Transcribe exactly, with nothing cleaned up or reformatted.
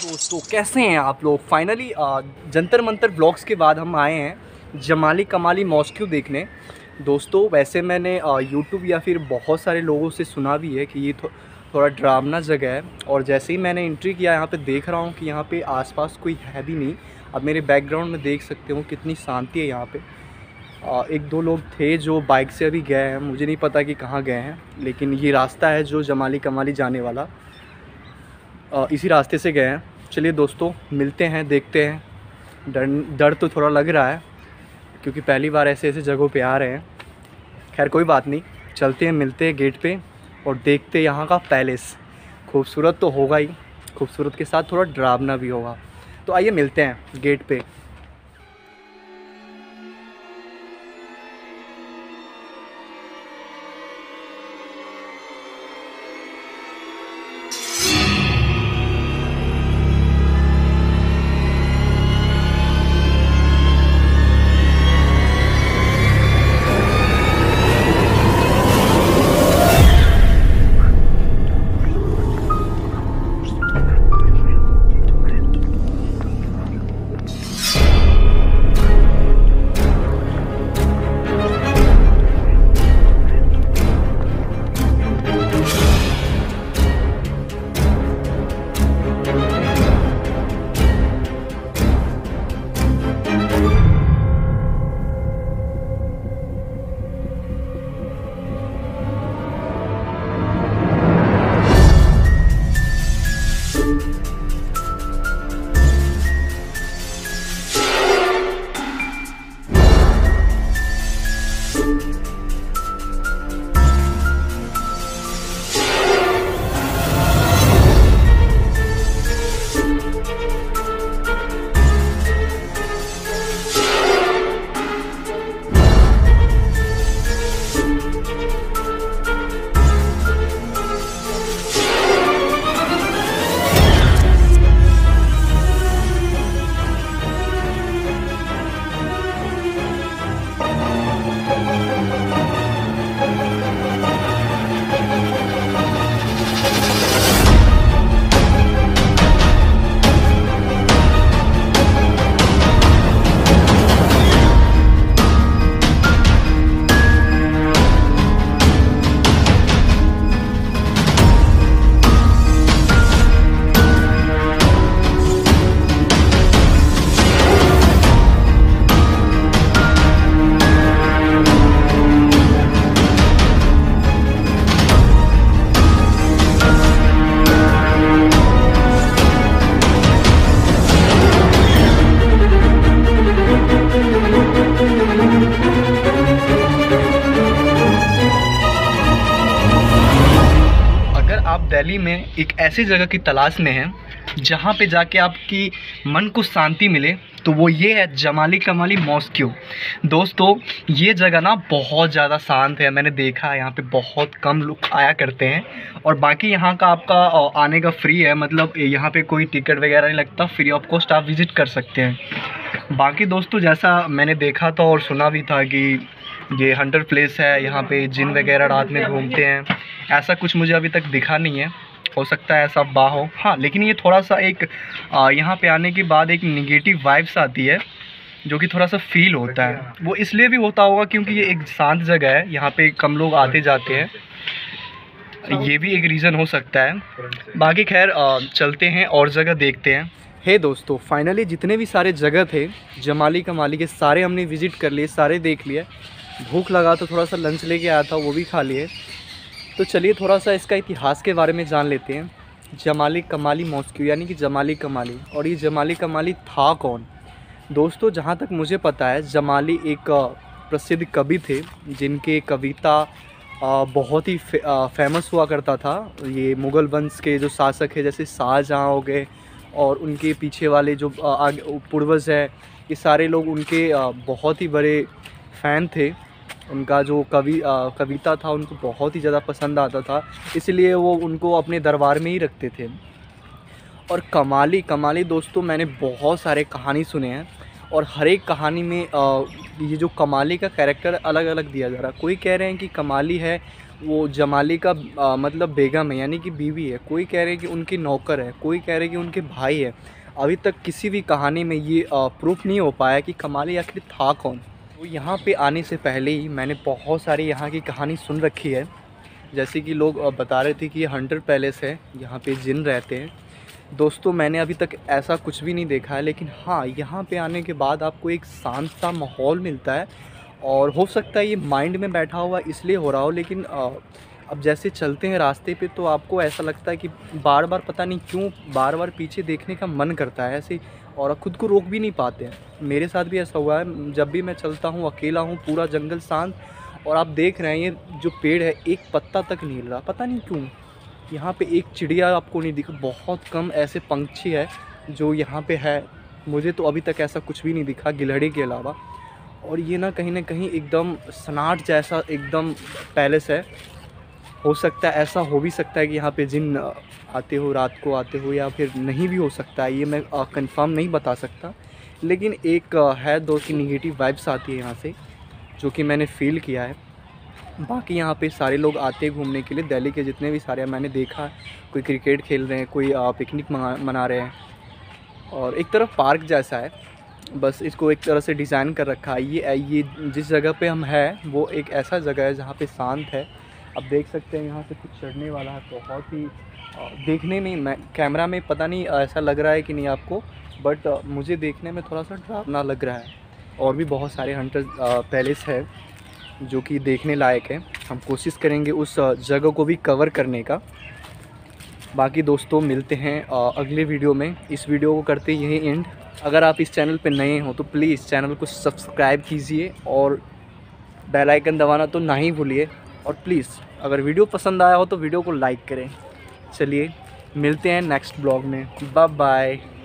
दोस्तों कैसे हैं आप लोग। फाइनली जंतर मंतर ब्लॉग्स के बाद हम आए हैं जमाली कमाली मॉस्क्यू देखने। दोस्तों वैसे मैंने यूट्यूब या फिर बहुत सारे लोगों से सुना भी है कि ये थो, थोड़ा डरावना जगह है, और जैसे ही मैंने एंट्री किया यहाँ पे देख रहा हूँ कि यहाँ पे आसपास कोई है भी नहीं। अब मेरे बैकग्राउंड में देख सकते हो कितनी शांति है यहाँ पे। आ, एक दो लोग थे जो बाइक से अभी गए हैं, मुझे नहीं पता कि कहाँ गए हैं, लेकिन ये रास्ता है जो जमाली कमाली जाने वाला, आ, इसी रास्ते से गए हैं। चलिए दोस्तों मिलते हैं, देखते हैं। डर डर तो थोड़ा लग रहा है क्योंकि पहली बार ऐसे ऐसे जगहों पे आ रहे हैं। खैर कोई बात नहीं, चलते हैं, मिलते हैं गेट पे और देखते हैं यहाँ का पैलेस। खूबसूरत तो होगा ही, खूबसूरत के साथ थोड़ा डरावना भी होगा। तो आइए मिलते हैं गेट पे। आप दिल्ली में एक ऐसी जगह की तलाश में हैं जहाँ पे जाके आपकी मन को शांति मिले, तो वो ये है जमाली कमाली मॉस्क्यू। दोस्तों ये जगह ना बहुत ज़्यादा शांत है, मैंने देखा है यहाँ पे बहुत कम लोग आया करते हैं। और बाकी यहाँ का आपका आने का फ्री है, मतलब यहाँ पे कोई टिकट वगैरह नहीं लगता, फ्री ऑफ कॉस्ट आप विज़िट कर सकते हैं। बाकी दोस्तों जैसा मैंने देखा था और सुना भी था कि ये हंटर प्लेस है, यहाँ पे जिन वगैरह रात में घूमते हैं। ऐसा कुछ मुझे अभी तक दिखा नहीं है, हो सकता है ऐसा बा हो। हाँ लेकिन ये थोड़ा सा एक आ, यहाँ पे आने के बाद एक निगेटिव वाइब्स आती है जो कि थोड़ा सा फील होता है। वो इसलिए भी होता होगा क्योंकि ये एक शांत जगह है, यहाँ पे कम लोग आते जाते हैं, ये भी एक रीज़न हो सकता है। बाकी खैर चलते हैं और जगह देखते हैं। हे hey दोस्तों फाइनली जितने भी सारे जगह थे जमाली कमाली के सारे हमने विज़िट कर लिए, सारे देख लिए। भूख लगा तो थोड़ा सा लंच लेके आया था, वो भी खा लिए। तो चलिए थोड़ा सा इसका इतिहास के बारे में जान लेते हैं। जमाली कमाली मॉस्क्यू यानी कि जमाली कमाली, और ये जमाली कमाली था कौन? दोस्तों जहाँ तक मुझे पता है जमाली एक प्रसिद्ध कवि थे जिनके कविता बहुत ही फे, फेमस हुआ करता था। ये मुग़ल वंश के जो शासक है जैसे शाहजहाँ हो गए और उनके पीछे वाले जो आगे पूर्वज है, ये सारे लोग उनके बहुत ही बड़े फ़ैन थे। उनका जो कवि कविता था उनको बहुत ही ज़्यादा पसंद आता था, इसलिए वो उनको अपने दरबार में ही रखते थे। और कमाली कमाली दोस्तों मैंने बहुत सारे कहानी सुने हैं, और हर एक कहानी में आ, ये जो कमाली का कैरेक्टर अलग अलग दिया जा रहा है। कोई कह रहे हैं कि कमाली है वो जमाली का आ, मतलब बेगम है, यानी कि बीवी है, कोई कह रहे हैं कि उनकी नौकर है, कोई कह रहे हैं कि उनके भाई है। अभी तक किसी भी कहानी में ये प्रूफ नहीं हो पाया कि कमाली आखिर था कौन। तो यहाँ पे आने से पहले ही मैंने बहुत सारी यहाँ की कहानी सुन रखी है, जैसे कि लोग बता रहे थे कि ये हंटर पैलेस है, यहाँ पे जिन रहते हैं। दोस्तों मैंने अभी तक ऐसा कुछ भी नहीं देखा है, लेकिन हाँ यहाँ पे आने के बाद आपको एक शांत सा माहौल मिलता है। और हो सकता है ये माइंड में बैठा हुआ इसलिए हो रहा हो, लेकिन अब जैसे चलते हैं रास्ते पे तो आपको ऐसा लगता है कि बार बार पता नहीं क्यों बार बार पीछे देखने का मन करता है ऐसे, और ख़ुद को रोक भी नहीं पाते हैं। मेरे साथ भी ऐसा हुआ है, जब भी मैं चलता हूँ अकेला हूँ, पूरा जंगल शांत, और आप देख रहे हैं ये जो पेड़ है एक पत्ता तक नहीं हिल रहा, पता नहीं क्यों। यहाँ पे एक चिड़िया आपको नहीं दिखा, बहुत कम ऐसे पंछी है जो यहाँ पे है। मुझे तो अभी तक ऐसा कुछ भी नहीं दिखा गिलहरी के अलावा। और ये ना कहीं ना कहीं एकदम सनाट जैसा एकदम पैलेस है। हो सकता है ऐसा हो भी सकता है कि यहाँ पे जिन आते हो, रात को आते हो, या फिर नहीं भी हो सकता है, ये मैं कंफर्म नहीं बता सकता। लेकिन एक है दो की निगेटिव वाइब्स आती है यहाँ से, जो कि मैंने फील किया है। बाकी यहाँ पे सारे लोग आते हैं घूमने के लिए, दिल्ली के जितने भी सारे मैंने देखा, कोई क्रिकेट खेल रहे हैं, कोई पिकनिक मना रहे हैं, और एक तरफ पार्क जैसा है, बस इसको एक तरह से डिज़ाइन कर रखा है। ये ये जिस जगह पे हम हैं वो एक ऐसा जगह है जहाँ पे शांत है। अब देख सकते हैं यहाँ से कुछ चढ़ने वाला है, बहुत ही देखने में, मैं कैमरा में पता नहीं ऐसा लग रहा है कि नहीं आपको, बट मुझे देखने में थोड़ा सा डरावना लग रहा है। और भी बहुत सारे हंटर पैलेस है जो कि देखने लायक है, हम कोशिश करेंगे उस जगह को भी कवर करने का। बाकी दोस्तों मिलते हैं अगले वीडियो में। इस वीडियो को करते यही एंड। अगर आप इस चैनल पे नए हो तो प्लीज़ चैनल को सब्सक्राइब कीजिए और बेल आइकन दबाना तो ना ही भूलिए। और प्लीज़ अगर वीडियो पसंद आया हो तो वीडियो को लाइक करें। चलिए मिलते हैं नेक्स्ट ब्लॉग में, बाय बाय।